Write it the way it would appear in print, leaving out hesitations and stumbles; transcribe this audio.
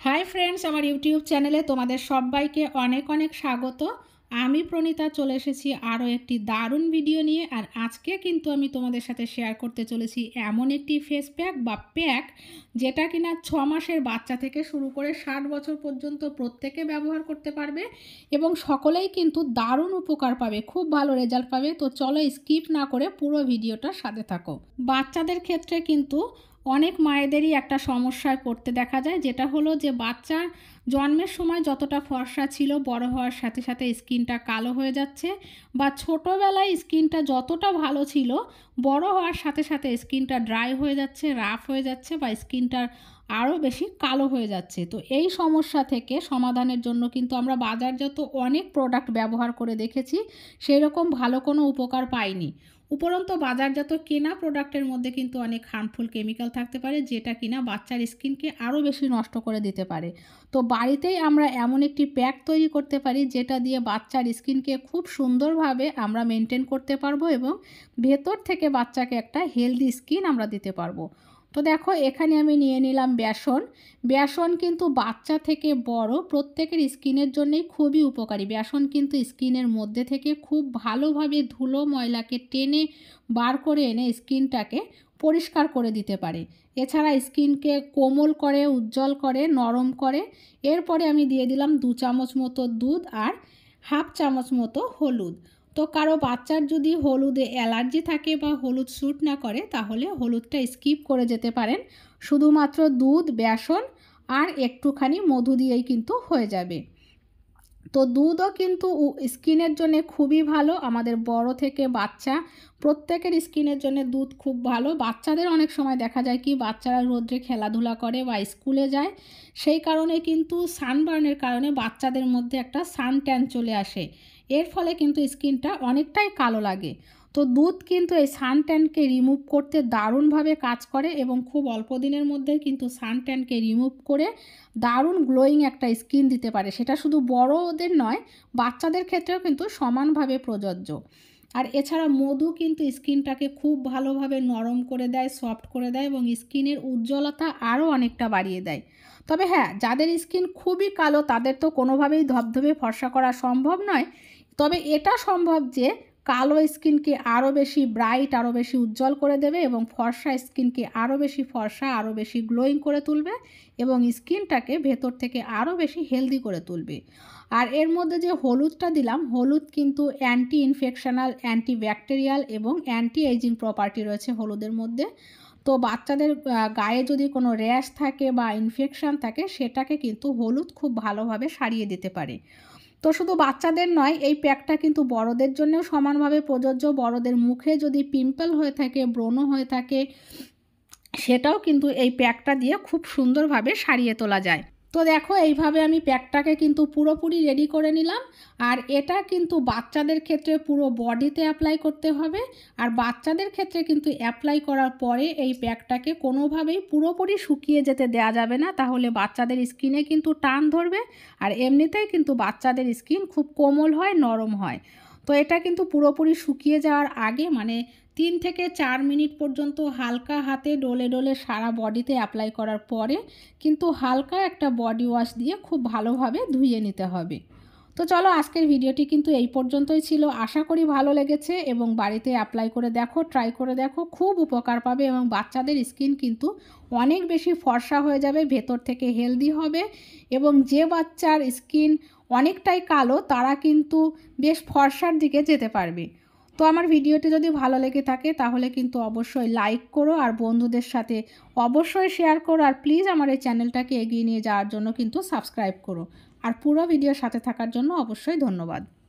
Hi friends, আমার YouTube চ্যানেলে তোমাদের সবাইকে অনেক অনেক স্বাগত। আমি প্রণীতা চলে এসেছি আরও একটি দারুণ ভিডিও নিয়ে। আর আজকে কিন্তু আমি তোমাদের সাথে শেয়ার করতে চলেছি এমন একটি ফেস প্যাক বা প্যাক যেটা কিনা 6 মাসের বাচ্চা থেকে শুরু করে 60 বছর পর্যন্ত প্রত্যেকে ব্যবহার করতে পারবে এবং সকলেই কিন্তু দারুণ উপকার পাবে, খুব ভালো রেজাল্ট পাবে। তো চলো স্কিপ না করে পুরো ভিডিওটার সাথে থাকো। বাচ্চাদের ক্ষেত্রে কিন্তু অনেক মায়েদেরই একটা সমস্যায় পড়তে দেখা যায়, যেটা হলো যে বাচ্চা জন্মের সময় যতটা ফর্সা ছিল বড় হওয়ার সাথে সাথে স্কিনটা কালো হয়ে যাচ্ছে, বা ছোটোবেলায় স্কিনটা যতটা ভালো ছিল বড় হওয়ার সাথে সাথে স্কিনটা ড্রাই হয়ে যাচ্ছে, রাফ হয়ে যাচ্ছে, বা স্কিনটার আরও বেশি কালো হয়ে যাচ্ছে। তো এই সমস্যা থেকে সমাধানের জন্য কিন্তু আমরা বাজারজাত অনেক প্রোডাক্ট ব্যবহার করে দেখেছি, সেই রকম ভালো কোনো উপকার পাইনি। উপরন্তু বাজারজাত কেনা প্রোডাক্টের মধ্যে কিন্তু অনেক হার্মফুল কেমিক্যাল থাকতে পারে, যেটা কিনা বাচ্চার স্কিনকে আরও বেশি নষ্ট করে দিতে পারে। তো বাড়িতেই আমরা এমন একটি প্যাক তৈরি করতে পারি যেটা দিয়ে বাচ্চার স্কিনকে খুব সুন্দরভাবে আমরা মেনটেন করতে পারবো এবং ভেতর থেকে বাচ্চাকে একটা হেলদি স্কিন আমরা দিতে পারবো। তো দেখো, এখানে আমি নিয়ে নিলাম বেসন। বেসন কিন্তু বাচ্চা থেকে বড় প্রত্যেকের স্কিনের জন্যই খুবই উপকারী। বেসন কিন্তু স্কিনের মধ্যে থেকে খুব ভালোভাবে ধুলো ময়লাকে টেনে বার করে এনে স্কিনটাকে পরিষ্কার করে দিতে পারে। এছাড়া স্কিনকে কোমল করে, উজ্জ্বল করে, নরম করে। এরপরে আমি দিয়ে দিলাম 2 চামচ মতো দুধ আর হাফ চামচ মতো হলুদ। তো কারো বাচ্চার যদি হলুদে অ্যালার্জি থাকে বা হলুদ স্যুট না করে, তাহলে হলুদটা স্কিপ করে যেতে পারেন। শুধুমাত্র দুধ, বেসন আর একটুখানি মধু দিয়েই কিন্তু হয়ে যাবে। তো দুধও কিন্তু স্কিনের জন্য খুবই ভালো। আমাদের বড় থেকে বাচ্চা প্রত্যেকের স্কিনের জন্য দুধ খুব ভালো। বাচ্চাদের অনেক সময় দেখা যায় কি, বাচ্চারা রোদ্রে খেলাধুলা করে বা স্কুলে যায়, সেই কারণে কিন্তু সানবার্নের কারণে বাচ্চাদের মধ্যে একটা সান ট্যান চলে আসে। এর ফলে কিন্তু স্কিনটা অনেকটাই কালো লাগে। তো দুধ কিন্তু এই সান ট্যানকে রিমুভ করতে দারুণভাবে কাজ করে এবং খুব অল্প দিনের মধ্যে কিন্তু সান ট্যানকে রিমুভ করে দারুণ গ্লোয়িং একটা স্কিন দিতে পারে। সেটা শুধু বড়দের নয়, বাচ্চাদের ক্ষেত্রেও কিন্তু সমানভাবে প্রযোজ্য। আর এছাড়া মধু কিন্তু স্কিনটাকে খুব ভালোভাবে নরম করে দেয়, সফট করে দেয় এবং স্কিনের উজ্জ্বলতা আরও অনেকটা বাড়িয়ে দেয়। তবে হ্যাঁ, যাদের স্কিন খুবই কালো তাদের তো কোনোভাবেই ধবধবে ফর্সা করা সম্ভব নয়। তবে এটা সম্ভব যে কালো স্কিনকে আরও বেশি ব্রাইট, আরও বেশি উজ্জ্বল করে দেবে এবং ফর্সা স্কিনকে আরও বেশি ফর্সা, আরও বেশি গ্লোয়িং করে তুলবে এবং স্কিনটাকে ভেতর থেকে আরও বেশি হেলদি করে তুলবে। আর এর মধ্যে যে হলুদটা দিলাম, হলুদ কিন্তু অ্যান্টি ইনফেকশনাল, অ্যান্টি ব্যাকটেরিয়াল এবং অ্যান্টি এজিং প্রপার্টি রয়েছে হলুদের মধ্যে। তো বাচ্চাদের গায়ে যদি কোনো র্যাশ থাকে বা ইনফেকশান থাকে, সেটাকে কিন্তু হলুদ খুব ভালোভাবে সারিয়ে দিতে পারে। তো শুধু বাচ্চাদের নয়, এই প্যাকটা কিন্তু বড়দের জন্যও সমানভাবে প্রযোজ্য। বড়দের মুখে যদি পিম্পল হয়ে থাকে, ব্রণ হয়ে থাকে, সেটাও কিন্তু এই প্যাকটা দিয়ে খুব সুন্দরভাবে সারিয়ে তোলা যায়। তো দেখো, এইভাবে আমি প্যাকটাকে কিন্তু পুরোপুরি রেডি করে নিলাম। আর এটা কিন্তু বাচ্চাদের ক্ষেত্রে পুরো বডিতে অ্যাপ্লাই করতে হবে। আর বাচ্চাদের ক্ষেত্রে কিন্তু অ্যাপ্লাই করার পরে এই প্যাকটাকে কোনোভাবেই পুরোপুরি শুকিয়ে যেতে দেওয়া যাবে না, তাহলে বাচ্চাদের স্কিনে কিন্তু টান ধরবে। আর এমনিতেই কিন্তু বাচ্চাদের স্কিন খুব কোমল হয়, নরম হয়। তো এটা কিন্তু পুরোপুরি শুকিয়ে যাওয়ার আগে, মানে 3 থেকে 4 মিনিট পর্যন্ত হালকা হাতে ডলে ডলে সারা বডিতে অ্যাপ্লাই করার পরে কিন্তু হালকা একটা বডি ওয়াশ দিয়ে খুব ভালোভাবে ধুয়ে নিতে হবে। তো চলো, আজকের ভিডিওটি কিন্তু এই পর্যন্তই ছিল। আশা করি ভালো লেগেছে এবং বাড়িতে অ্যাপ্লাই করে দেখো, ট্রাই করে দেখো, খুব উপকার পাবে এবং বাচ্চাদের স্কিন কিন্তু অনেক বেশি ফর্সা হয়ে যাবে, ভেতর থেকে হেলদি হবে। এবং যে বাচ্চার স্কিন অনেকটাই কালো, তারা কিন্তু বেশ ফর্সার দিকে যেতে পারবে। তো আমার ভিডিওটি যদি ভালো লেগে থাকে তাহলে কিন্তু অবশ্যই লাইক করো আর বন্ধুদের সাথে অবশ্যই শেয়ার করো। আর প্লিজ আমার এই চ্যানেলটাকে এগিয়ে নিয়ে যাওয়ার জন্য কিন্তু সাবস্ক্রাইব করো। আর পুরো ভিডিওর সাথে থাকার জন্য অবশ্যই ধন্যবাদ।